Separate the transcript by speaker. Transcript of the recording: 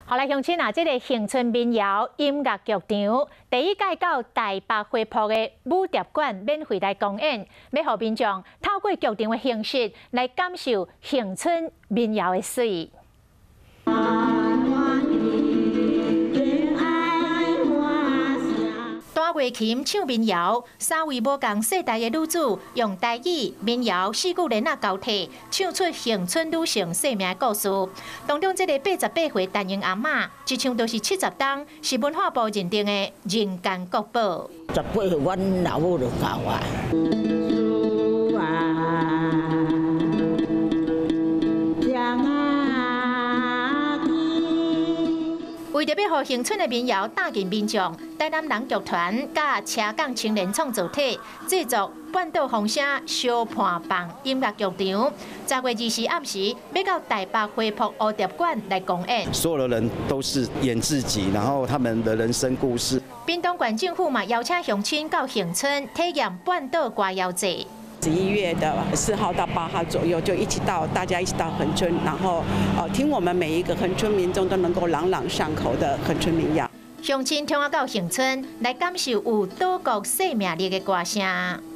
Speaker 1: 好来，乡亲啊，这个恒春民谣音乐剧场第一届到台北花圃的武蝶馆免费来公演，要让民众透过剧场的形式来感受恒春民谣的水。 大月琴唱民谣，三位无共世代的女子用台语、民谣四句连啊交替，唱出恒春女性生命的故事。当中，这个88岁陈英阿嬷，一唱都是70档，是文化部认定的人间国宝。
Speaker 2: 18岁，阮老母就教我。 为着要让恒春的民谣带进民众，台南人剧团甲车港青年创作体制作半岛风声小伴房音乐剧场，10月20日暗时要到台北花圃蝴蝶馆来公演。
Speaker 3: 所有的人都是演自己，然后他们的人生故事。
Speaker 1: 屏东县政府嘛邀请乡亲到恒春体验半岛歌谣节。
Speaker 4: 11月的4号到8号左右，就大家一起到恒春，然后听我们每一个恒春民众都能够朗朗上口的恒春民谣。
Speaker 1: 乡亲听我到恒春来感受有岛国生命力的歌声。